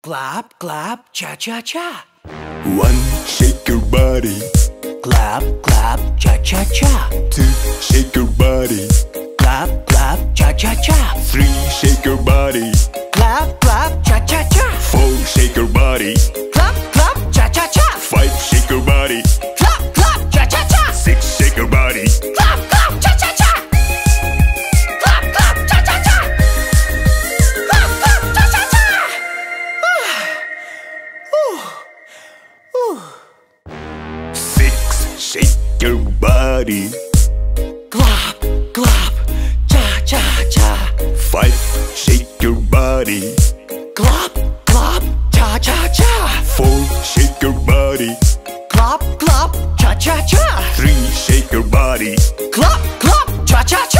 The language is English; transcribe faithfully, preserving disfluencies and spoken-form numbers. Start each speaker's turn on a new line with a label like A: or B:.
A: Clap, clap, cha-cha-cha.
B: One, shake your body.
A: Clap, clap, cha-cha-cha.
B: Two, shake your body.
A: Clap, clap, cha-cha-cha.
B: Three, shake your body.
A: Clap, clap, cha-cha-cha.
B: Four, shake your body.
A: Clap, clap, cha-cha-cha.
B: Five, shake your body.
A: Clap, clap, cha-cha-cha.
B: Six, shake your body.
A: Clap, clap, cha-cha-cha. Clap, clap, cha-cha-cha. Clap, clap, cha-cha-cha.
B: Six, shake your body.
A: Clap, clap, cha-cha-cha.
B: Five, shake your body.
A: Clap, clap, cha-cha-cha.
B: Four, shake your body.
A: Clap, clap, cha-cha-cha.
B: Three, shake your body.
A: Clap, clap, cha-cha-cha.